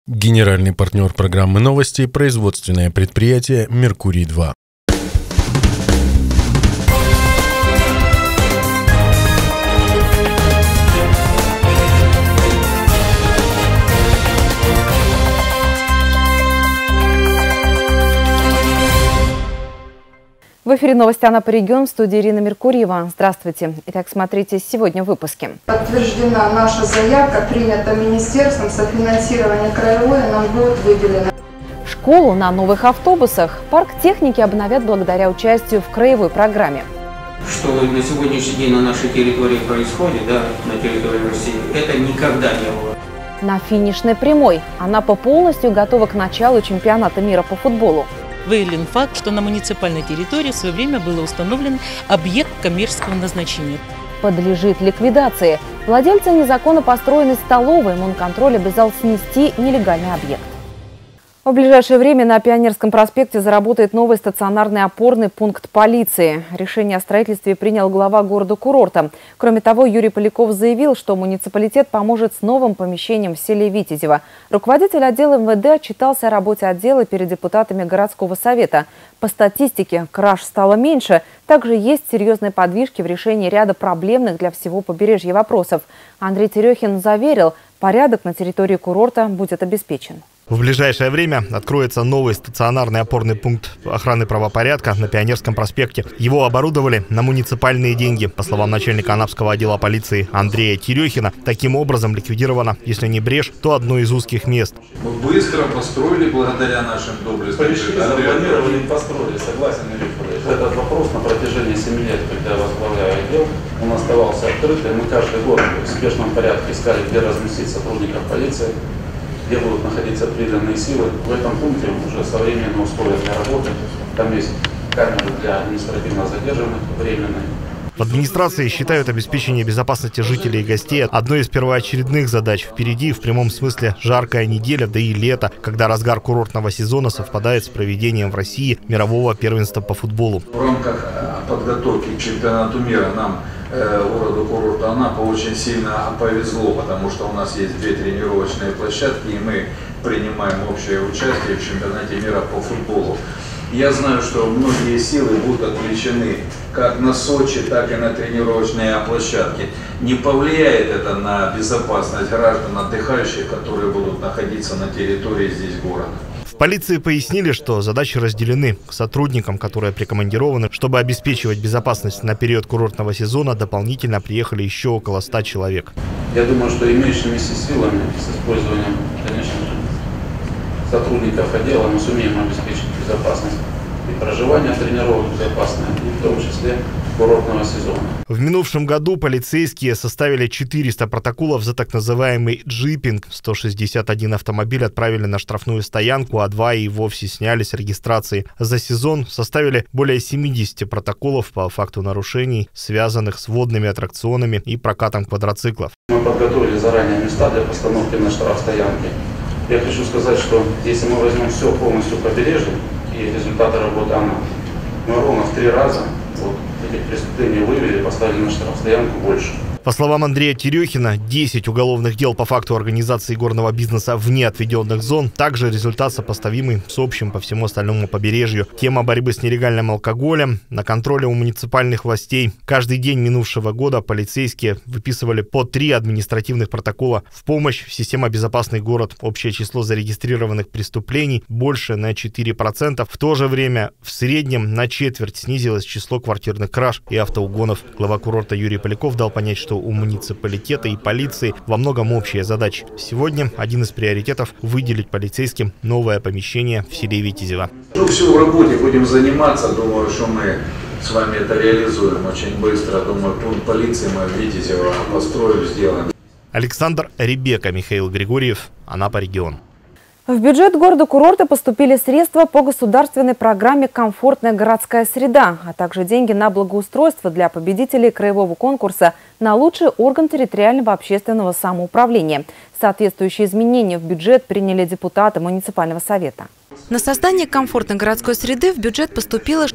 Генеральный партнер программы «Новости» – производственное предприятие «Меркурий-2». В эфире новости Анапа регион, в студии Ирина Меркурьева. Здравствуйте. Итак, смотрите сегодня в выпуске. Подтверждена наша заявка, принята министерством, софинансирование краевое нам будет выделено. Школу на новых автобусах. Парк техники обновят благодаря участию в краевой программе. Что на сегодняшний день на нашей территории происходит, на территории России, это никогда не было. На финишной прямой. Анапа полностью готова к началу чемпионата мира по футболу. Выявлен факт, что на муниципальной территории в свое время был установлен объект коммерческого назначения. Подлежит ликвидации. Владельцы незаконно построенной столовой Монконтроль обязал снести нелегальный объект. В ближайшее время на Пионерском проспекте заработает новый стационарный опорный пункт полиции. Решение о строительстве принял глава города-курорта. Кроме того, Юрий Поляков заявил, что муниципалитет поможет с новым помещением в селе Витязево. Руководитель отдела МВД отчитался о работе отдела перед депутатами городского совета. По статистике, краж стало меньше. Также есть серьезные подвижки в решении ряда проблемных для всего побережья вопросов. Андрей Терехин заверил, порядок на территории курорта будет обеспечен. В ближайшее время откроется новый стационарный опорный пункт охраны правопорядка на Пионерском проспекте. Его оборудовали на муниципальные деньги. По словам начальника Анапского отдела полиции Андрея Терехина, таким образом ликвидировано, если не брешь, то одно из узких мест. Мы быстро построили благодаря нашим доблестным. Запланировали и построили, согласен или этот вопрос на протяжении 7 лет, когда я возглавляю отдел, он оставался открытым. Мы каждый год в спешном порядке искали, где разместить сотрудников полиции, где будут находиться приданные силы. В этом пункте уже современные условия для работы. Там есть камеры для административно задержанных, временные. В администрации считают обеспечение безопасности жителей и гостей одной из первоочередных задач. Впереди, в прямом смысле, жаркая неделя, да и лето, когда разгар курортного сезона совпадает с проведением в России мирового первенства по футболу. В рамках подготовки к чемпионату мира нам, городу-курорту Анапа, очень сильно повезло, потому что у нас есть 2 тренировочные площадки, и мы принимаем общее участие в чемпионате мира по футболу. Я знаю, что многие силы будут отвлечены как на Сочи, так и на тренировочные площадки. Не повлияет это на безопасность граждан, отдыхающих, которые будут находиться на территории здесь города. В полиции пояснили, что задачи разделены. К сотрудникам, которые прикомандированы, чтобы обеспечивать безопасность на период курортного сезона, дополнительно приехали еще около 100 человек. Я думаю, что имеющимися силами, с использованием, конечно же, сотрудников отдела, мы сумеем обеспечить безопасность и проживание тренировок безопасное, и в том числе курортного сезона. В минувшем году полицейские составили 400 протоколов за так называемый джипинг. 161 автомобиль отправили на штрафную стоянку, а 2 и вовсе сняли с регистрации. За сезон составили более 70 протоколов по факту нарушений, связанных с водными аттракционами и прокатом квадроциклов. Мы подготовили заранее места для постановки на штрафстоянки. Я хочу сказать, что если мы возьмем все полностью побережье и результаты работы мы ровно в 3 раза этих преступлений вывели и поставили на штрафстоянку больше. По словам Андрея Терехина, 10 уголовных дел по факту организации горного бизнеса вне отведенных зон. Также результат сопоставимый с общим по всему остальному побережью. Тема борьбы с нелегальным алкоголем на контроле у муниципальных властей. Каждый день минувшего года полицейские выписывали по 3 административных протокола в помощь в систему «Безопасный город». Общее число зарегистрированных преступлений больше на 4%. В то же время в среднем на четверть снизилось число квартирных краж и автоугонов. Глава курорта Юрий Поляков дал понять, что у муниципалитета и полиции во многом общая задача. Сегодня один из приоритетов – выделить полицейским новое помещение в селе Витязево. Все в работе будем заниматься. Думаю, что мы с вами это реализуем очень быстро. Думаю, пункт полиции мы в Витязево построим, сделаем. Александр Ребека, Михаил Григорьев, Анапа регион. В бюджет города-курорта поступили средства по государственной программе «Комфортная городская среда», а также деньги на благоустройство для победителей краевого конкурса на лучший орган территориального общественного самоуправления. Соответствующие изменения в бюджет приняли депутаты муниципального совета. На создание комфортной городской среды в бюджет поступило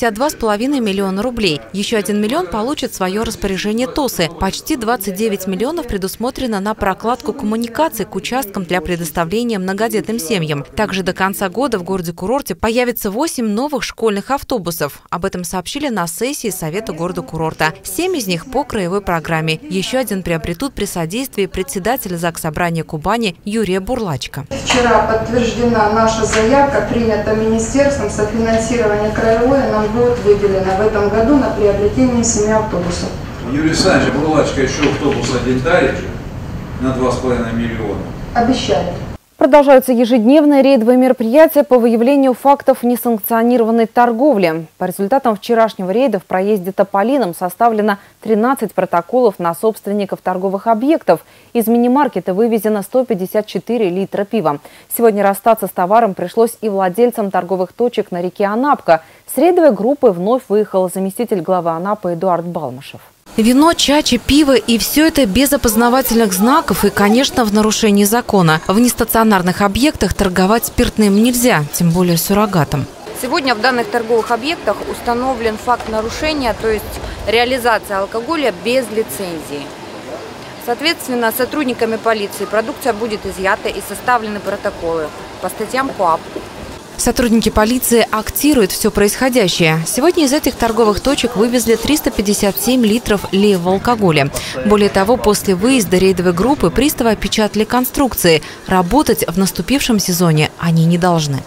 62,5 миллиона рублей. Еще 1 миллион получит в свое распоряжение ТОСы. Почти 29 миллионов предусмотрено на прокладку коммуникаций к участкам для предоставления многодетным семьям. Также до конца года в городе-курорте появится 8 новых школьных автобусов. Об этом сообщили на сессии Совета города-курорта. 7 из них по краевой программе. Еще один приобретут при содействии председателя Заксобрания Кубани Юрия Бурлачка. Вчера подтверждена наша заявка, принята министерством, софинансирование краевое нам будет выделено в этом году на приобретение 7 автобусов. Юрий Александрович, Бурлачка еще автобус один дарит же на 2,5 миллиона. Обещали. Продолжаются ежедневные рейдовые мероприятия по выявлению фактов несанкционированной торговли. По результатам вчерашнего рейда в проезде Тополином составлено 13 протоколов на собственников торговых объектов. Из мини-маркета вывезено 154 литра пива. Сегодня расстаться с товаром пришлось и владельцам торговых точек на реке Анапка. С рейдовой группой вновь выехал заместитель главы Анапы Эдуард Балмашев. Вино, чача, пиво и все это без опознавательных знаков и, конечно, в нарушении закона. В нестационарных объектах торговать спиртным нельзя, тем более суррогатом. Сегодня в данных торговых объектах установлен факт нарушения, то есть реализация алкоголя без лицензии. Соответственно, сотрудниками полиции продукция будет изъята и составлены протоколы по статьям КоАП. Сотрудники полиции актируют все происходящее. Сегодня из этих торговых точек вывезли 357 литров левого алкоголя. Более того, после выезда рейдовой группы приставы опечатали конструкции. Работать в наступившем сезоне они не должны.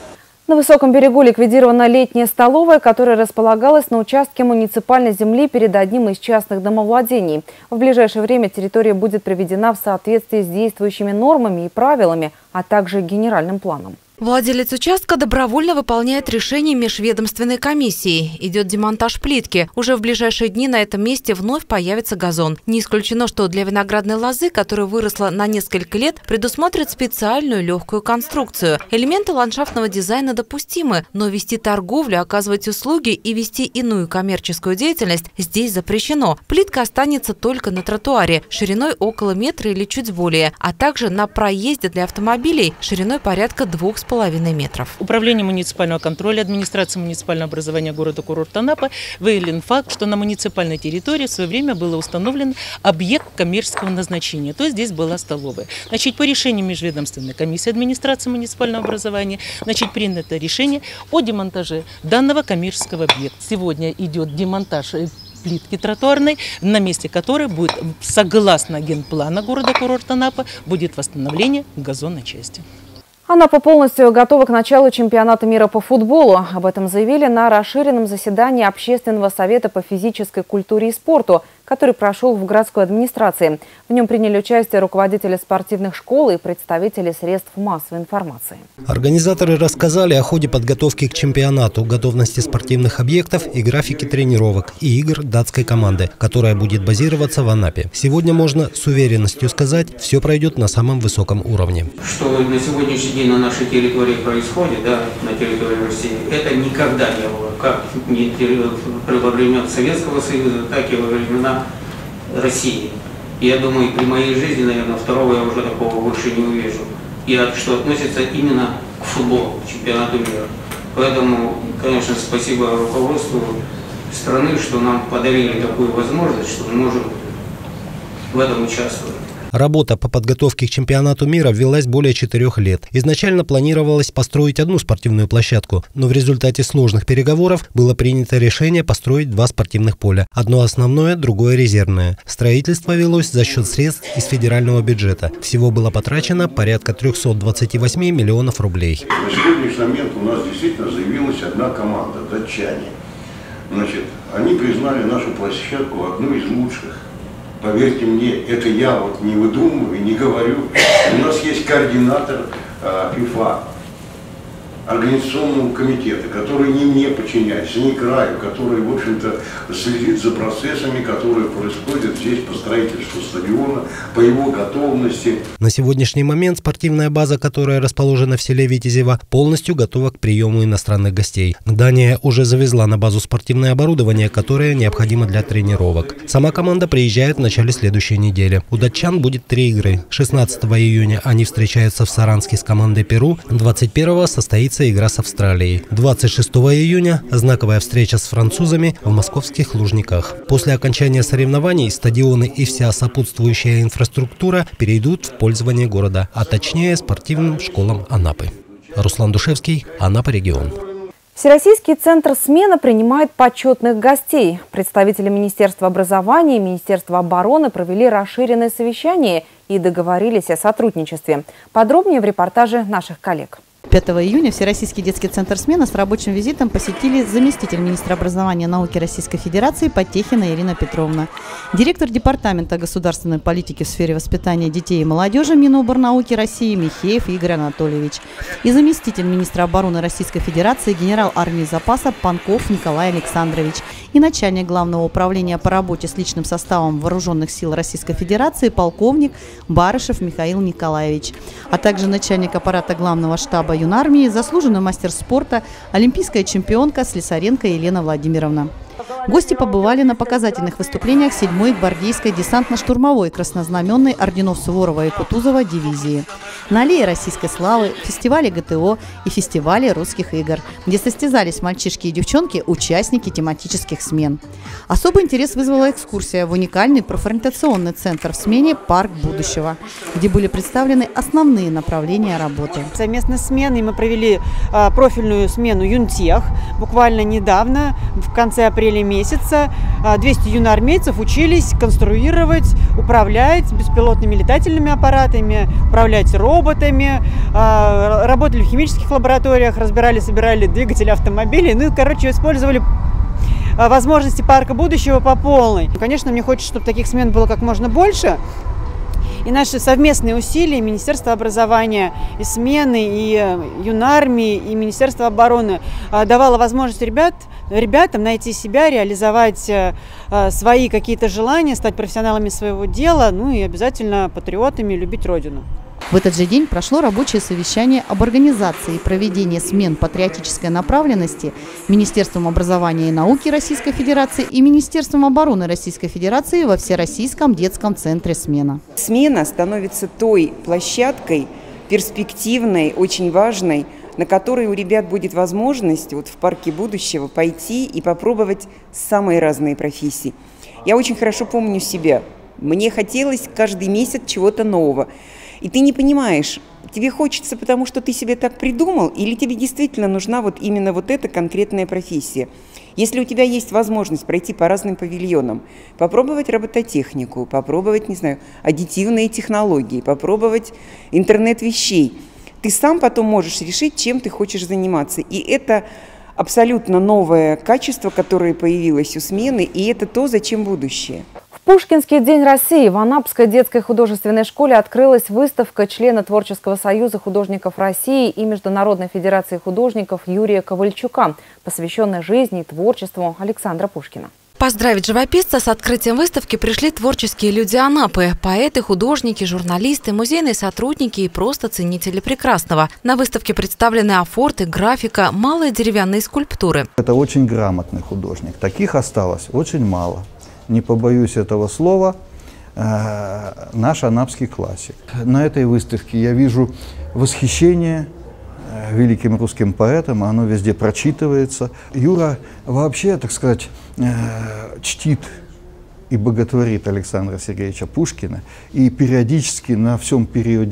На Высоком берегу ликвидирована летняя столовая, которая располагалась на участке муниципальной земли перед одним из частных домовладений. В ближайшее время территория будет приведена в соответствии с действующими нормами и правилами, а также генеральным планом. Владелец участка добровольно выполняет решение межведомственной комиссии. Идет демонтаж плитки. Уже в ближайшие дни на этом месте вновь появится газон. Не исключено, что для виноградной лозы, которая выросла на несколько лет, предусмотрят специальную легкую конструкцию. Элементы ландшафтного дизайна допустимы, но вести торговлю, оказывать услуги и вести иную коммерческую деятельность здесь запрещено. Плитка останется только на тротуаре, шириной около метра или чуть более, а также на проезде для автомобилей шириной порядка 2,5 метров. Управление муниципального контроля администрации муниципального образования города-курорта Анапа выявлен факт, что на муниципальной территории в свое время был установлен объект коммерческого назначения. То есть здесь была столовая. Значит, по решению межведомственной комиссии администрации муниципального образования, принято решение о демонтаже данного коммерческого объекта. Сегодня идет демонтаж плитки тротуарной, на месте которой будет, согласно генплана города-курорта Анапа, будет восстановление газонной части. Анапа полностью готова к началу чемпионата мира по футболу. Об этом заявили на расширенном заседании Общественного совета по физической культуре и спорту, который прошел в городской администрации. В нем приняли участие руководители спортивных школ и представители средств массовой информации. Организаторы рассказали о ходе подготовки к чемпионату, готовности спортивных объектов и графике тренировок и игр датской команды, которая будет базироваться в Анапе. Сегодня можно с уверенностью сказать, все пройдет на самом высоком уровне. Что на сегодняшний день на нашей территории происходит, на территории России, это никогда не было, как во времена Советского Союза, так и во времена России. Я думаю, при моей жизни, наверное, второго я уже такого больше не увижу. И что относится именно к футболу, к чемпионату мира. Поэтому, конечно, спасибо руководству страны, что нам подарили такую возможность, что мы можем в этом участвовать. Работа по подготовке к чемпионату мира велась более 4 лет. Изначально планировалось построить одну спортивную площадку, но в результате сложных переговоров было принято решение построить 2 спортивных поля. Одно основное, другое резервное. Строительство велось за счет средств из федерального бюджета. Всего было потрачено порядка 328 миллионов рублей. На сегодняшний момент у нас действительно заявилась одна команда – датчане. Они признали нашу площадку одной из лучших. Поверьте мне, это я не выдумываю, не говорю. У нас есть координатор ФИФА, организационного комитета, который не мне подчиняется, не краю, который, в общем-то, следит за процессами, которые происходят здесь по строительству стадиона, по его готовности. На сегодняшний момент спортивная база, которая расположена в селе Витязево, полностью готова к приему иностранных гостей. Дания уже завезла на базу спортивное оборудование, которое необходимо для тренировок. Сама команда приезжает в начале следующей недели. У датчан будет 3 игры. 16 июня они встречаются в Саранске с командой Перу, 21-го состоится состоится игра с Австралией. 26 июня знаковая встреча с французами в московских Лужниках. После окончания соревнований стадионы и вся сопутствующая инфраструктура перейдут в пользование города, а точнее спортивным школам Анапы. Руслан Душевский, Анапа, регион. Всероссийский центр «Смена» принимает почетных гостей. Представители Министерства образования и Министерства обороны провели расширенное совещание и договорились о сотрудничестве. Подробнее в репортаже наших коллег. 5 июня Всероссийский детский центр «Смена» с рабочим визитом посетили заместитель министра образования и науки Российской Федерации Потехина Ирина Петровна, директор Департамента государственной политики в сфере воспитания детей и молодежи Миноборнауки России Михеев Игорь Анатольевич и заместитель министра обороны Российской Федерации генерал армии запаса Панков Николай Александрович и начальник Главного управления по работе с личным составом Вооруженных сил Российской Федерации полковник Барышев Михаил Николаевич, а также начальник аппарата Главного штаба юнармии, заслуженный мастер спорта, олимпийская чемпионка Слесаренко Елена Владимировна. Гости побывали на показательных выступлениях 7-й гвардейской десантно-штурмовой краснознаменной орденов Суворова и Кутузова дивизии, на аллее российской славы, фестивале ГТО и фестивале русских игр, где состязались мальчишки и девчонки, участники тематических смен. Особый интерес вызвала экскурсия в уникальный профориентационный центр в смене «Парк будущего», где были представлены основные направления работы. Совместно с сменой мы провели профильную смену «Юнтех». Буквально недавно, в конце апреля месяца, 200 юноармейцев учились конструировать, управлять беспилотными летательными аппаратами, управлять роботами, работали в химических лабораториях, разбирали, собирали двигатели автомобилей, использовали возможности парка будущего по полной. Конечно, мне хочется, чтобы таких смен было как можно больше. И наши совместные усилия Министерства образования и смены, и юнармии, и Министерства обороны давало возможность ребятам найти себя, реализовать свои какие-то желания, стать профессионалами своего дела, и обязательно патриотами, любить Родину. В этот же день прошло рабочее совещание об организации и проведении смен патриотической направленности Министерством образования и науки Российской Федерации и Министерством обороны Российской Федерации во Всероссийском детском центре «Смена». «Смена» становится той площадкой перспективной, очень важной, на которой у ребят будет возможность в парке будущего пойти и попробовать самые разные профессии. Я очень хорошо помню себя. Мне хотелось каждый месяц чего-то нового. И ты не понимаешь, тебе хочется, потому что ты себе так придумал, или тебе действительно нужна именно эта конкретная профессия. Если у тебя есть возможность пройти по разным павильонам, попробовать робототехнику, попробовать, аддитивные технологии, попробовать интернет вещей, ты сам потом можешь решить, чем ты хочешь заниматься. И это абсолютно новое качество, которое появилось у смены, и это то, зачем будущее. В Пушкинский день России в Анапской детской художественной школе открылась выставка члена Творческого союза художников России и Международной федерации художников Юрия Ковальчука, посвященная жизни и творчеству Александра Пушкина. Поздравить живописца с открытием выставки пришли творческие люди Анапы – поэты, художники, журналисты, музейные сотрудники и просто ценители прекрасного. На выставке представлены афорты, графика, малые деревянные скульптуры. Это очень грамотный художник. Таких осталось очень мало. Не побоюсь этого слова, наш анапский классик. На этой выставке я вижу восхищение великим русским поэтом, оно везде прочитывается. Юра вообще, так сказать, чтит и боготворит Александра Сергеевича Пушкина, и периодически на всем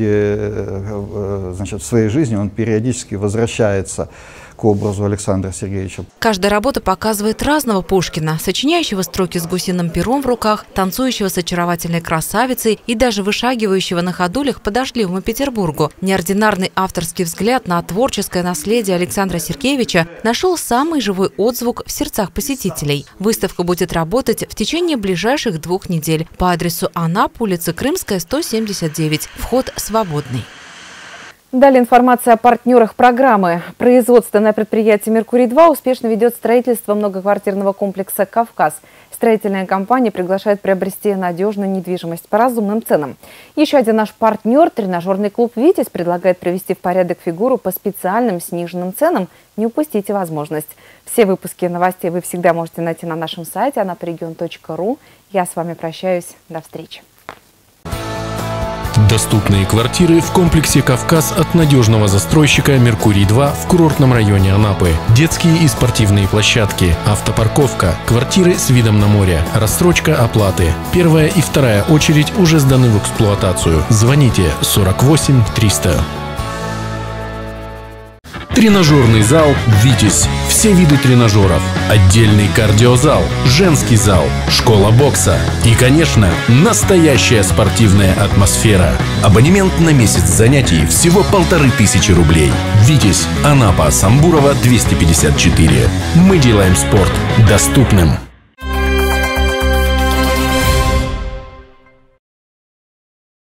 периоде своей жизни он периодически возвращается к образу Александра Сергеевича. Каждая работа показывает разного Пушкина, сочиняющего строки с гусиным пером в руках, танцующего с очаровательной красавицей и даже вышагивающего на ходулях по дождливому Петербургу. Неординарный авторский взгляд на творческое наследие Александра Сергеевича нашел самый живой отзвук в сердцах посетителей. Выставка будет работать в течение ближайших 2 недель по адресу Анапа, улица Крымская, 179. Вход свободный. Далее информация о партнерах программы. Производственное предприятие «Меркурий-2» успешно ведет строительство многоквартирного комплекса «Кавказ». Строительная компания приглашает приобрести надежную недвижимость по разумным ценам. Еще один наш партнер, тренажерный клуб «Витязь», предлагает привести в порядок фигуру по специальным сниженным ценам. Не упустите возможность. Все выпуски новостей вы всегда можете найти на нашем сайте anaparegion.ru. Я с вами прощаюсь. До встречи. Доступные квартиры в комплексе «Кавказ» от надежного застройщика «Меркурий-2» в курортном районе Анапы. Детские и спортивные площадки, автопарковка, квартиры с видом на море, рассрочка оплаты. Первая и вторая очередь уже сданы в эксплуатацию. Звоните 48 300. Тренажерный зал «Витязь». Все виды тренажеров. Отдельный кардиозал, женский зал, школа бокса. И, конечно, настоящая спортивная атмосфера. Абонемент на месяц занятий всего 1500 рублей. «Витязь», Анапа, Самбурова, 254. Мы делаем спорт доступным.